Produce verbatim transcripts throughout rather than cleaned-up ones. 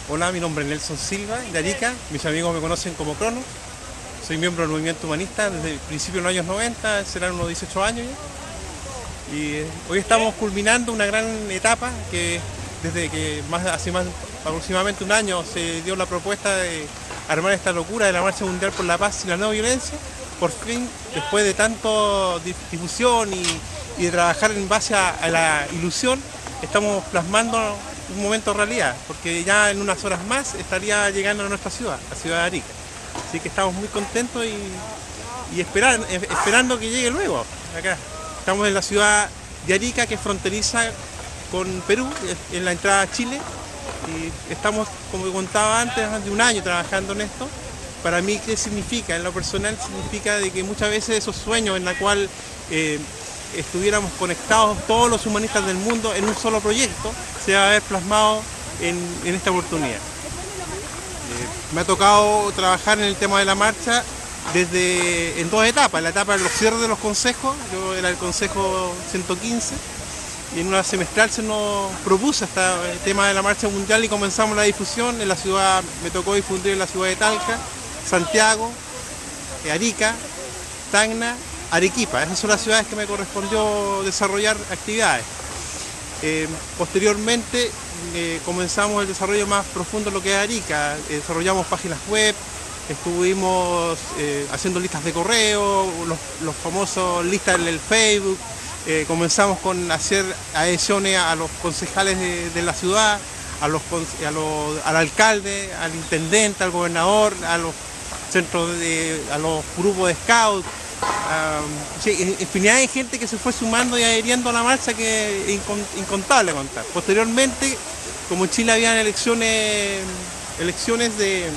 Hola, mi nombre es Nelson Silva, de Arica. Mis amigos me conocen como Crono. Soy miembro del movimiento humanista desde el principio de los años noventa, serán unos dieciocho años ya. Y eh, hoy estamos culminando una gran etapa que desde que más, hace más aproximadamente un año se dio la propuesta de armar esta locura de la Marcha Mundial por la Paz y la No Violencia. Por fin, después de tanto difusión y, y de trabajar en base a, a la ilusión, estamos plasmando un momento de realidad, porque ya en unas horas más estaría llegando a nuestra ciudad, la ciudad de Arica. Así que estamos muy contentos y, y esperar, esperando que llegue luego. Acá estamos en la ciudad de Arica, que es fronteriza con Perú, en la entrada a Chile, y estamos, como contaba antes, de un año trabajando en esto. Para mí, ¿qué significa? En lo personal significa de que muchas veces esos sueños en la cual eh, estuviéramos conectados todos los humanistas del mundo en un solo proyecto, se va a ver plasmado en, en esta oportunidad. Eh, me ha tocado trabajar en el tema de la marcha desde en dos etapas, la etapa de los cierres de los consejos, yo era el consejo ciento quince, y en una semestral se nos propuso este tema de la marcha mundial y comenzamos la difusión. En la ciudad, me tocó difundir en la ciudad de Talca, Santiago, Arica, Tacna, Arequipa. Esas son las ciudades que me correspondió desarrollar actividades. Eh, posteriormente eh, comenzamos el desarrollo más profundo de lo que es Arica. Eh, desarrollamos páginas web, estuvimos eh, haciendo listas de correo, los, los famosos listas en el Facebook. Eh, comenzamos con hacer adhesiones a los concejales de, de la ciudad, a los, a los, al alcalde, al intendente, al gobernador, a los centros de, a los grupos de scouts. Um, sí, infinidad de gente que se fue sumando y adheriendo a la marcha, que es incontable contar. Posteriormente, como en Chile habían elecciones, elecciones de,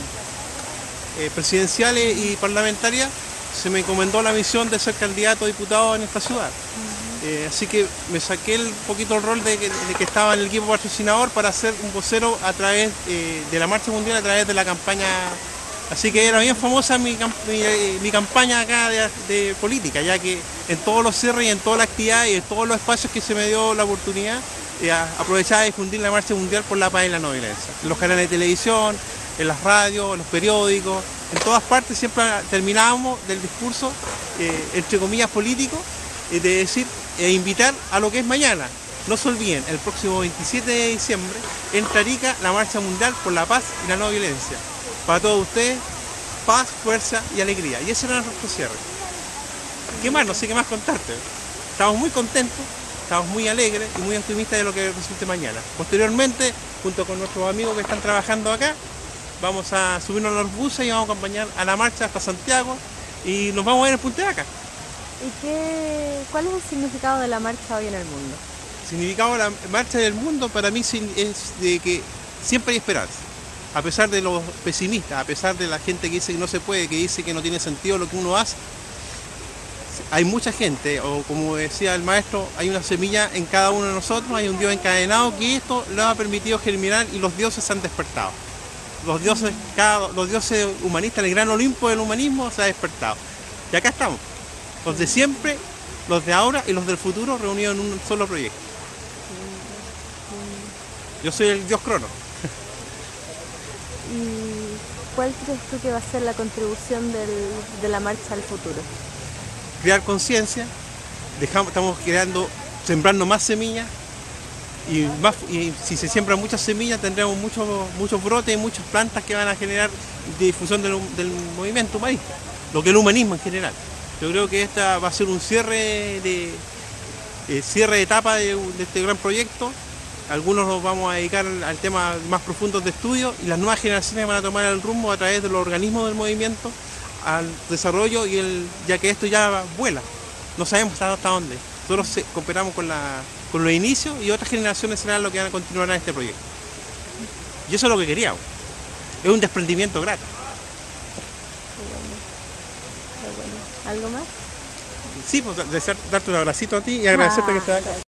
eh, presidenciales y parlamentarias, se me encomendó la misión de ser candidato a diputado en esta ciudad. Eh, así que me saqué un poquito el rol de que, de que estaba en el equipo patrocinador para ser un vocero a través eh, de la Marcha Mundial, a través de la campaña. Así que era bien famosa mi, mi, mi campaña acá de, de política, ya que en todos los cierres y en todas las actividades y en todos los espacios que se me dio la oportunidad, eh, aprovechaba de difundir la Marcha Mundial por la Paz y la No Violencia. En los canales de televisión, en las radios, en los periódicos, en todas partes siempre terminábamos del discurso, eh, entre comillas, político, eh, de decir e invitar a lo que es mañana. No se olviden, el próximo veintisiete de diciembre entra Arica la Marcha Mundial por la Paz y la No Violencia. Para todos ustedes, paz, fuerza y alegría. Y ese era nuestro cierre. ¿Qué más? No sé qué más contarte. Estamos muy contentos, estamos muy alegres y muy optimistas de lo que resulte mañana. Posteriormente, junto con nuestros amigos que están trabajando acá, vamos a subirnos a los buses y vamos a acompañar a la marcha hasta Santiago y nos vamos a ir en Punta Arenas. ¿Y qué, cuál es el significado de la marcha hoy en el mundo? El significado de la marcha del mundo para mí es de que siempre hay esperanza. A pesar de los pesimistas, a pesar de la gente que dice que no se puede, que dice que no tiene sentido lo que uno hace, hay mucha gente, o como decía el maestro, hay una semilla en cada uno de nosotros, hay un Dios encadenado que esto lo ha permitido germinar y los dioses han despertado. Los dioses, cada, los dioses humanistas, el gran Olimpo del humanismo se ha despertado. Y acá estamos, los de siempre, los de ahora y los del futuro reunidos en un solo proyecto. Yo soy el Dios Crono. ¿Y cuál crees tú que va a ser la contribución del, de la marcha al futuro? Crear conciencia, estamos creando, sembrando más semillas y, más, y si se siembran muchas semillas tendremos muchos, muchos brotes y muchas plantas que van a generar difusión del, del movimiento humanista, lo que es el humanismo en general. Yo creo que esta va a ser un cierre de, eh, cierre de etapa de, de este gran proyecto. Algunos nos vamos a dedicar al tema más profundo de estudio y las nuevas generaciones van a tomar el rumbo a través de los organismos del movimiento al desarrollo, y el, ya que esto ya vuela, no sabemos hasta, hasta dónde. Nosotros cooperamos con, la, con los inicios y otras generaciones serán lo que van a continuar en este proyecto. Y eso es lo que queríamos. Es un desprendimiento grato. Qué bueno. ¿Algo más? Sí, pues desear, darte un abracito a ti y agradecerte ah, que estés acá.